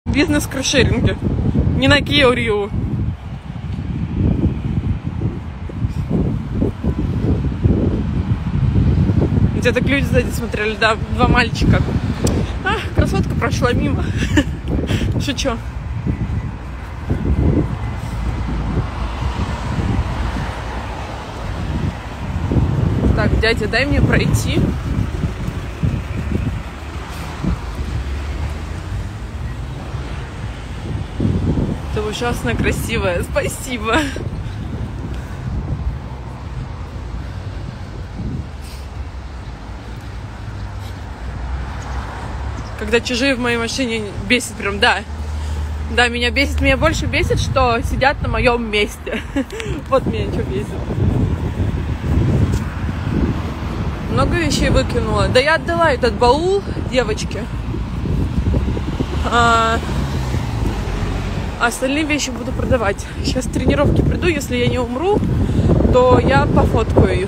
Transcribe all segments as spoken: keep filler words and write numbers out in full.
Бизнес-каршеринге. Не на Kia Rio. Где так люди сзади смотрели, да, два мальчика. А, красотка прошла мимо. Шучу. Так, дядя, дай мне пройти. Ты ужасно красивая. Спасибо. Когда чужие в моей машине бесит прям, да. Да, меня бесит. Меня больше бесит, что сидят на моем месте. Вот меня что бесит. Много вещей выкинула. Да я отдала этот баул девочке. А остальные вещи буду продавать. Сейчас с тренировки приду. Если я не умру, то я пофоткаю их.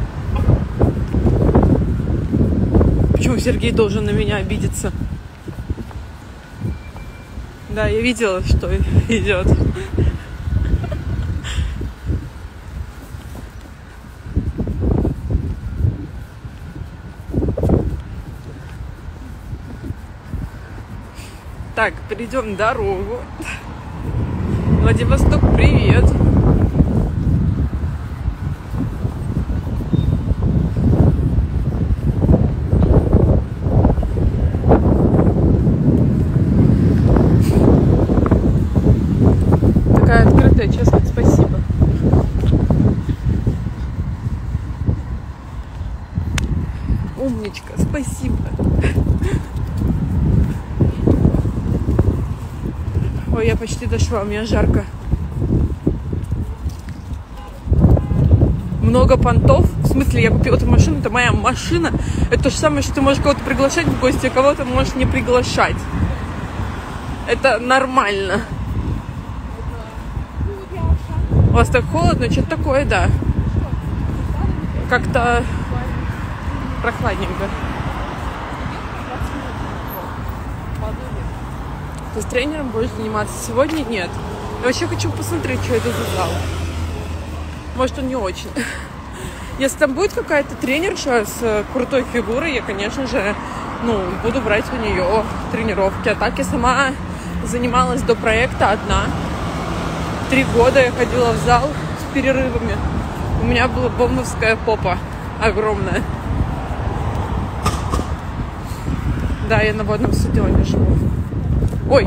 Почему Сергей должен на меня обидеться? Да, я видела, что идет. Так, перейдем дорогу. Владивосток, привет. Такая открытая, честно, спасибо. Умничка, спасибо. Ой, я почти дошла, мне жарко. Много понтов. В смысле, я купила эту машину, это моя машина. Это то же самое, что ты можешь кого-то приглашать в гости, а кого-то можешь не приглашать. Это нормально. У вас так холодно, что-то такое, да. Как-то прохладненько. Ты с тренером будешь заниматься? Сегодня нет. Я вообще хочу посмотреть, что это за зал. Может, он не очень. Если там будет какая-то тренерша с крутой фигурой, я, конечно же, ну, буду брать у нее тренировки. А так я сама занималась до проекта одна. Три года я ходила в зал с перерывами. У меня была бомбовская попа огромная. Да, я на водном стадионе живу. Ой!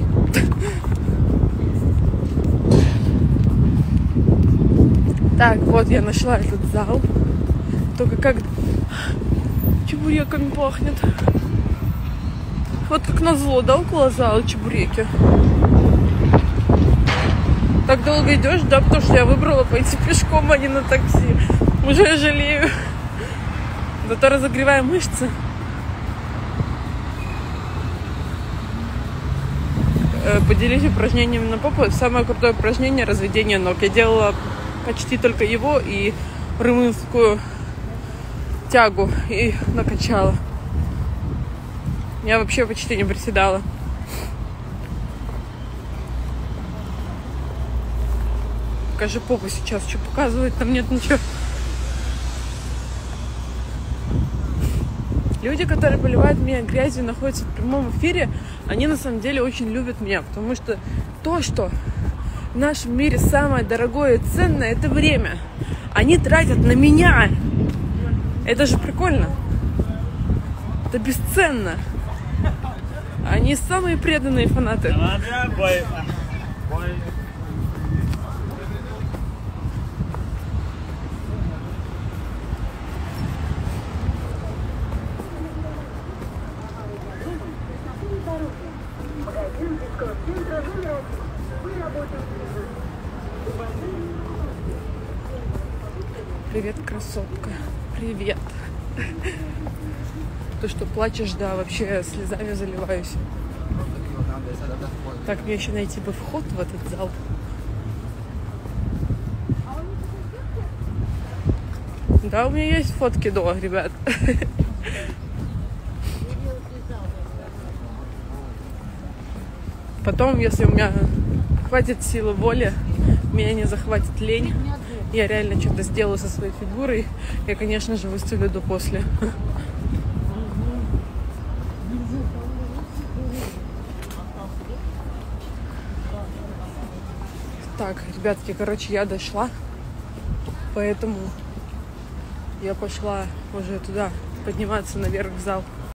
Так, вот я нашла этот зал. Только как чебуреками пахнет. Вот как назло, да, около зала чебуреки. Так долго идешь, да, потому что я выбрала пойти пешком, а не на такси. Уже жалею. Зато разогреваю мышцы. Поделись упражнениями на попу. Самое крутое упражнение — разведение ног. Я делала почти только его и румынскую тягу и накачала. Я вообще почти не приседала. Покажи попу сейчас, что показывает, там нет ничего. Люди, которые поливают меня грязью, находятся в прямом эфире, они на самом деле очень любят меня, потому что то, что в нашем мире самое дорогое и ценное, это время. Они тратят на меня. Это же прикольно. Это бесценно. Они самые преданные фанаты. Привет, красотка. Привет. То, что плачешь, да, вообще слезами заливаюсь. Так, мне еще найти бы вход в этот зал. Да, у меня есть фотки до, ребят. Потом, если у меня хватит силы воли, меня не захватит лень, я реально что-то сделаю со своей фигурой, я, конечно же, выставлю до-после. Так, ребятки, короче, я дошла, поэтому я пошла уже туда подниматься наверх в зал.